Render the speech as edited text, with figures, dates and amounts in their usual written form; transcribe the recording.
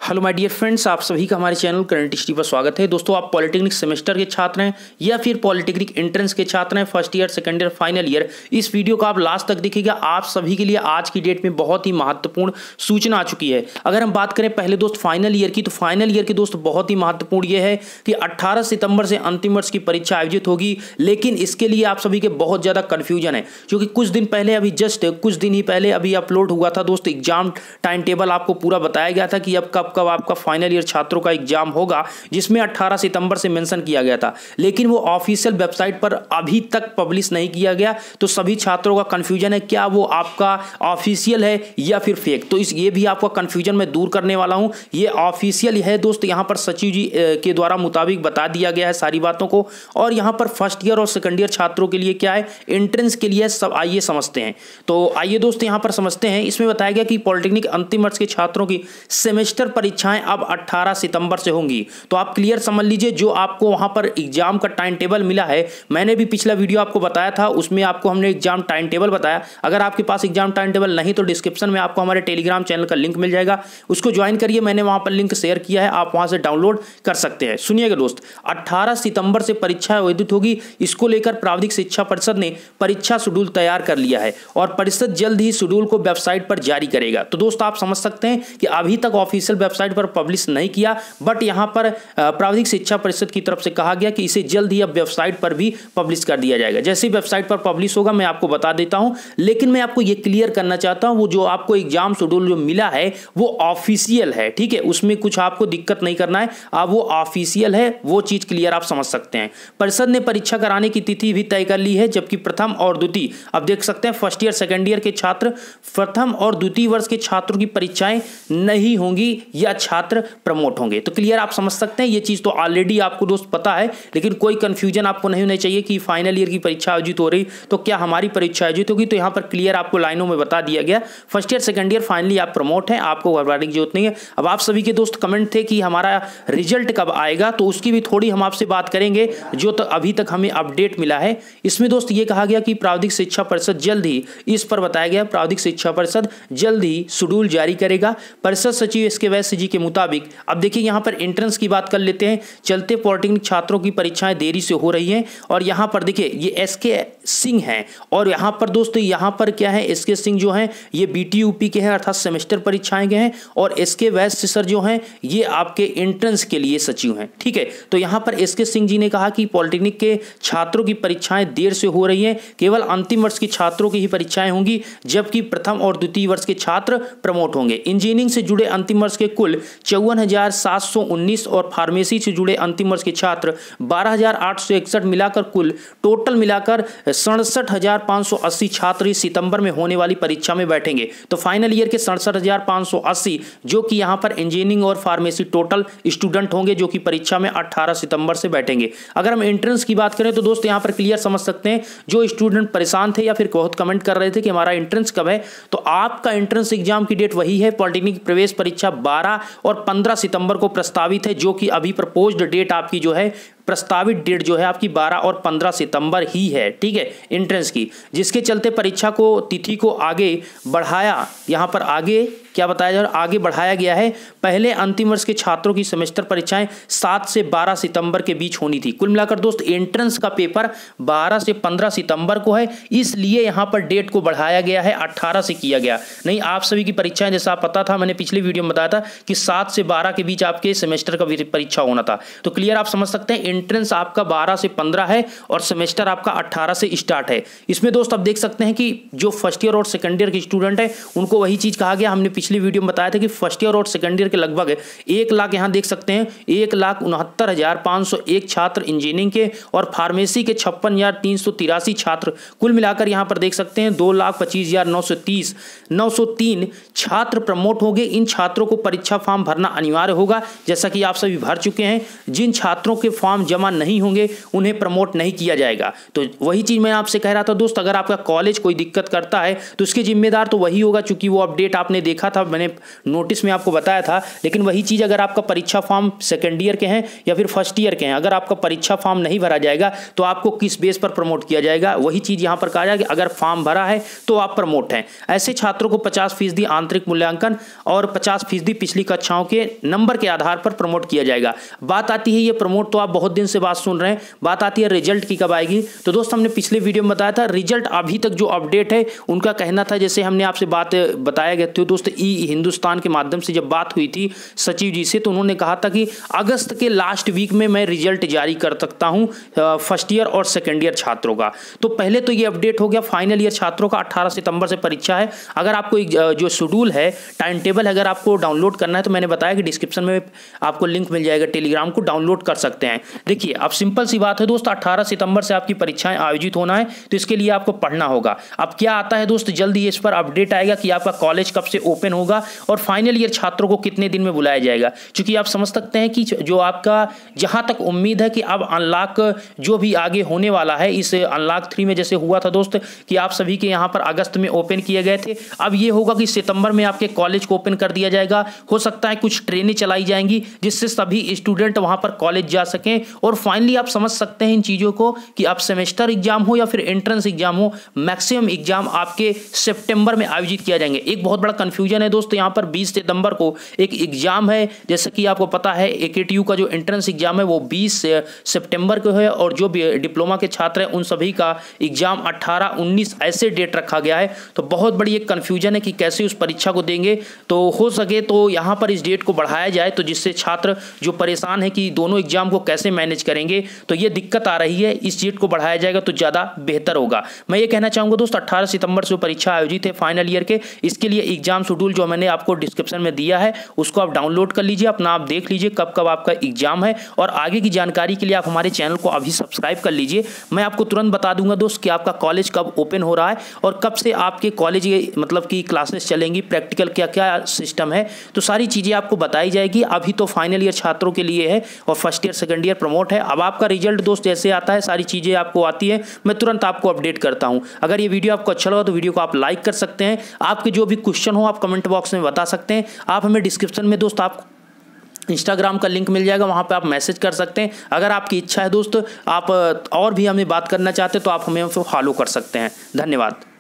Hello my dear friends, आप सभी का हमारे चैनल करंट हिस्ट्री पर स्वागत है। दोस्तों, आप पॉलिटेक्निक सेमेस्टर के छात्र हैं या फिर पॉलिटेक्निक एंट्रेंस के छात्र हैं, first year, second year, final year, इस वीडियो को आप लास्ट तक देखिएगा। आप सभी के लिए आज की डेट में बहुत ही महत्वपूर्ण सूचना आ चुकी है। अगर हम बात करें पहले दोस्त फाइनल ईयर की, तो फाइनल ईयर की दोस्त बहुत ही महत्वपूर्ण ये है कि 18 सितंबर से अंतिम वर्ष की परीक्षा आयोजित होगी। लेकिन इसके लिए आप सभी के बहुत ज़्यादा कन्फ्यूजन है, क्योंकि कुछ दिन पहले, अभी जस्ट कुछ दिन ही पहले अभी अपलोड हुआ था दोस्त एग्जाम टाइम टेबल। आपको पूरा बताया गया था कि अब कब कब आपका फाइनल ईयर छात्रों का एग्जाम होगा, जिसमें 18 सितंबर से मेंशन किया गया था। लेकिन वो ऑफिशियल वेबसाइट पर अभी तक पब्लिश नहीं किया गया, तो सभी छात्रों का कंफ्यूजन है क्या वो आपका ऑफिशियल है या फिर फेक। तो ये भी आपका कंफ्यूजन मैं दूर करने वाला हूं। ये ऑफिशियल है दोस्त, यहां पर सचिव जी के द्वारा मुताबिक बता दिया गया है सारी बातों को। और यहां पर फर्स्ट ईयर और सेकंड ईयर छात्रों के लिए क्या है, एंट्रेंस के लिए सब आइए समझते हैं। तो आइए दोस्त यहां पर समझते हैं। इसमें बताया गया कि पॉलिटेक्निक अंतिम वर्ष के छात्रों की सेमेस्टर परीक्षाएं अब 18 सितंबर से होंगी। तो आप क्लियर समझ लीजिए, जो आपको वहां पर एग्जाम का टाइम टेबल मिला है, मैंने भी पिछला वीडियो आपको बताया था, उसमें आपको हमने एग्जाम टाइम टेबल बताया। अगर आपके पास एग्जाम टाइम टेबल नहीं तो डिस्क्रिप्शन में आपको हमारे टेलीग्राम चैनल का लिंक मिल जाएगा, उसको ज्वाइन करिए। मैंने वहां पर लिंक शेयर किया है, आप वहां से डाउनलोड कर सकते हैं। सुनिएगा दोस्त, 18 सितंबर से परीक्षा आयोजित होगी। इसको लेकर प्राविधिक शिक्षा परिषद ने परीक्षा शेड्यूल तैयार कर लिया है और परिषद जल्द ही शेड्यूल को वेबसाइट पर जारी करेगा। तो दोस्त आप समझ सकते हैं कि अभी तक ऑफिशियल वेबसाइट पर पब्लिश नहीं किया, बट यहां पर प्राविधिक शिक्षा परिषद की तरफ से कहा गया कि इसे जल्द ही अब वेबसाइट पर भी पब्लिश कर दिया जाएगा। जैसे ही वेबसाइट पर पब्लिश होगा मैं आपको बता देता हूं। लेकिन मैं आपको यह क्लियर करना चाहता हूं, वो जो आपको एग्जाम शेड्यूल जो मिला है वो ऑफिशियल है, ठीक है। उसमें कुछ आपको दिक्कत नहीं करना है, आप वो ऑफिशियल है, वो चीज क्लियर आप समझ सकते हैं। परिषद ने परीक्षा कराने की तिथि भी तय कर ली है, जबकि प्रथम और द्वितीय, अब देख सकते हैं फर्स्ट ईयर सेकंड ईयर के छात्र, प्रथम और द्वितीय वर्ष के छात्रों की परीक्षाएं नहीं होंगी या छात्र प्रमोट होंगे। तो क्लियर आप समझ सकते हैं। ये चीज तो ऑलरेडी आपको दोस्त पता है, लेकिन कोई कंफ्यूजन आपको नहीं होना चाहिए कि फाइनल ईयर की परीक्षा आयोजित हो रही तो क्या हमारी परीक्षा आयोजित होगी। तो यहां पर क्लियर आपको लाइनों में बता दिया गया, first year second year finally आप प्रमोट हैं, आपको घबराने की जरूरत नहीं है। अब आप सभी के दोस्त कमेंट थे कि हमारा रिजल्ट कब आएगा, तो उसकी भी थोड़ी हम आपसे बात करेंगे, जो तो अभी तक हमें अपडेट मिला है। इसमें दोस्त ये कहा गया कि प्राविधिक शिक्षा परिषद जल्द ही, इस पर बताया गया प्राविधिक शिक्षा परिषद जल्द ही शेड्यूल जारी करेगा। परिषद सचिव एसके वैश्य जी के मुताबिक, अब देखिए यहां पर एंट्रेंस की बात कर लेते हैं। चलते पॉलिटेक्निक छात्रों की परीक्षाएं देरी से हो रही हैं, और यहां पर देखिए ये एसके सिंह हैं, और यहां पर दोस्तों यहां पर क्या है, एसके सिंह जो हैं ये बीटीयूपी के हैं, अर्थात सेमेस्टर परीक्षाएं के हैं, और एसके वैश्य सर जो हैं ये आपके एंट्रेंस के लिए सचिव हैं, ठीक है। तो यहां पर एसके सिंह जी ने कहा कि पॉलिटेक्निक के छात्रों की परीक्षाएं देर से हो रही हैं, केवल अंतिम वर्ष के छात्रों की ही परीक्षाएं होंगी, जबकि प्रथम और द्वितीय वर्ष के छात्र प्रमोट होंगे। इंजीनियरिंग से जुड़े अंतिम वर्ष के कुल 54,719 और फार्मेसी से जुड़े अंतिम वर्ष के छात्र 12,861 मिलाकर कुल टोटल मिलाकर 67,580 छात्र इस सितंबर में होने वाली परीक्षा में बैठेंगे। तो फाइनल ईयर के 67,580 जो कि यहां पर इंजीनियरिंग और फार्मेसी टोटल स्टूडेंट होंगे, जो कि परीक्षा में 18 सितंबर से बैठेंगे। अगर हम एंट्रेंस की बात करें तो दोस्त यहां पर क्लियर समझ सकते हैं, जो स्टूडेंट परेशान थे या फिर बहुत कमेंट कर रहे थे कि हमारा एंट्रेंस कब है, तो आपका एंट्रेंस एग्जाम की डेट वही है। पॉलिटेक्निक प्रवेश परीक्षा 12 और 15 सितंबर को प्रस्तावित है, जो कि अभी प्रपोज्ड डेट आपकी जो है, प्रस्तावित डेट जो है आपकी 12 और 15 सितंबर ही है, ठीक है, एंट्रेंस की। जिसके चलते परीक्षा को तिथि को आगे बढ़ाया, यहां पर आगे क्या बताया जा रहा है, आगे बढ़ाया गया है। पहले अंतिम वर्ष के छात्रों की सेमेस्टर परीक्षाएं 7 से 12 सितंबर के बीच होनी थी। कुल मिलाकर दोस्त एंट्रेंस का पेपर 12 से 15 सितंबर को है, इसलिए यहां पर डेट को बढ़ाया गया है, 18 से किया गया। नहीं, आप सभी की परीक्षाएं जैसा पता था, मैंने पिछले वीडियो में बताया था कि 7 से 12 के बीच आपके सेमेस्टर का परीक्षा होना था। तो क्लियर आप समझ सकते हैं, एंट्रेंस आपका 12 से 15 है और सेमेस्टर आपका 18 से स्टार्ट है। इसमें दोस्त आप देख सकते हैं कि जो फर्स्ट ईयर और सेकंड ईयर के स्टूडेंट है उनको वही चीज कहा गया। हमने पिछली वीडियो में बताया था कि फर्स्ट ईयर और सेकंड ईयर के लगभग 1 लाख, यहां देख सकते हैं 1,69,501 छात्र इंजीनियरिंग के, और फार्मेसी के 56,383 छात्र, कुल मिलाकर यहां पर देख सकते हैं 2,25,903 छात्र प्रमोट होंगे। इन छात्रों को परीक्षा फॉर्म भरना अनिवार्य होगा, जैसा कि आप सभी भर चुके हैं। जिन छात्रों के फॉर्म जमा नहीं होंगे उन्हें प्रमोट नहीं किया जाएगा। तो वही चीज मैं आपसे कह रहा था दोस्त, अगर आपका कॉलेज कोई दिक्कत करता है तो उसके जिम्मेदार तो वही होगा, चूंकि वो अपडेट आपने देखा लिखा था, मैंने नोटिस में आपको बताया था। लेकिन वही चीज़ अगर आपका परीक्षा फॉर्म सेकेंड ईयर के हैं या फिर फर्स्ट ईयर के हैं, अगर आपका परीक्षा फॉर्म नहीं भरा जाएगा तो आपको किस बेस पर प्रमोट किया जाएगा, वही चीज़ यहाँ पर कहा जाए कि अगर फॉर्म भरा है तो आप प्रमोट हैं। ऐसे छात्रों को 50% आंतरिक मूल्यांकन और 50% पिछली कक्षाओं के नंबर के आधार पर प्रमोट किया जाएगा। बात आती है ये प्रमोट, तो आप बहुत दिन से बात सुन रहे हैं, बात आती है रिजल्ट की कब आएगी। तो दोस्त हमने पिछले वीडियो में बताया था रिजल्ट अभी तक जो अपडेट है उनका कहना था, जैसे हमने आपसे बात बताया गया था दोस्त ई हिंदुस्तान के माध्यम से जब बात हुई थी सचिव जी से, तो उन्होंने कहा था कि अगस्त के लास्ट वीक में मैं रिजल्ट जारी कर सकता हूं फर्स्ट ईयर और सेकेंड ईयर छात्रों का। तो पहले तो ये अपडेट हो गया, फाइनल ईयर छात्रों का 18 सितंबर से परीक्षा है। अगर आपको जो शेड्यूल है, टाइम टेबल अगर आपको डाउनलोड करना है तो मैंने बताया कि डिस्क्रिप्शन में आपको लिंक मिल जाएगा, टेलीग्राम को डाउनलोड कर सकते हैं। देखिए अब सिंपल सी बात है दोस्त, 18 सितंबर से आपकी परीक्षाएं आयोजित होना है, तो इसके लिए आपको पढ़ना होगा। अब क्या आता है दोस्त, जल्दी इस पर अपडेट आएगा कि आपका कॉलेज कब से ओपन होगा और फाइनल ईयर छात्रों को कितने दिन में बुलाया जाएगा। क्योंकि आप समझ सकते हैं कि जो आपका जहां तक उम्मीद है कि अब अनलॉक जो भी आगे होने वाला है, इस अनलॉक 3 में जैसे हुआ था दोस्त कि आप सभी के यहाँ पर अगस्त में ओपन किए गए थे, अब ये होगा कि सितंबर में आपके कॉलेज को ओपन कर दिया जाएगा। हो सकता है कुछ ट्रेनें चलाई जाएंगी जिससे सभी स्टूडेंट वहां पर कॉलेज जा सकें। और फाइनली आप समझ सकते हैं इन चीज़ों को कि अब सेमेस्टर एग्जाम हो या फिर एंट्रेंस एग्जाम हो, मैक्सिमम एग्जाम आपके सितंबर में आयोजित किया जाएंगे। एक बहुत बड़ा कंफ्यूजन है दोस्तों, यहाँ पर 20 सितंबर को एक एग्जाम है, जैसे कि आपको पता है AKTU का जो एंट्रेंस एग्जाम है वो 20 सितंबर को है, और जो भी डिप्लोमा के छात्र हैं उन सभी का एग्जाम 18, 19 ऐसे डेट रखा गया है। तो बहुत बड़ी एक कंफ्यूजन है कि कैसे उस परीक्षा को देंगे। तो हो सके तो यहाँ पर इस डेट को बढ़ाया जाए, तो जिससे छात्र जो परेशान है कि दोनों एग्जाम को कैसे मैनेज करेंगे, तो ये दिक्कत आ रही है, इस डेट को बढ़ाया जाएगा तो ज़्यादा बेहतर होगा। मैं ये कहना चाहूँगा दोस्त 18 सितंबर से परीक्षा आयोजित है फाइनल ईयर के, इसके लिए एग्जाम शेड्यूल जो मैंने आपको डिस्क्रिप्शन में दिया है उसको आप डाउनलोड कर लीजिए, अपना आप देख लीजिए कब कब आपका एग्जाम है। और आगे की जानकारी के लिए आप हमारे चैनल को अभी सब्सक्राइब कर लीजिए। मैं आपको तुरंत बता दूंगा दोस्त कि आपका कॉलेज कब ओपन हो रहा है और कब से आपके कॉलेज मतलब की क्लासेस चलेंगी, प्रैक्टिकल क्या क्या सिस्टम है, तो सारी चीज़ें आपको बताई जाएगी। अभी तो फाइनल ईयर छात्रों के लिए है और first year second year promote है। अब आपका रिजल्ट दोस्त जैसे आता है, सारी चीज़ें आपको आती है, मैं तुरंत आपको अपडेट करता हूं। अगर ये वीडियो आपको अच्छा लगा तो वीडियो को आप लाइक कर सकते हैं। आपके जो भी क्वेश्चन हो आप कमेंट बॉक्स में बता सकते हैं। आप हमें डिस्क्रिप्शन में दोस्त आप इंस्टाग्राम का लिंक मिल जाएगा, वहाँ पे आप मैसेज कर सकते हैं। अगर आपकी इच्छा है दोस्त, आप और भी हमें बात करना चाहते हैं तो आप हमें फॉलो कर सकते हैं। धन्यवाद।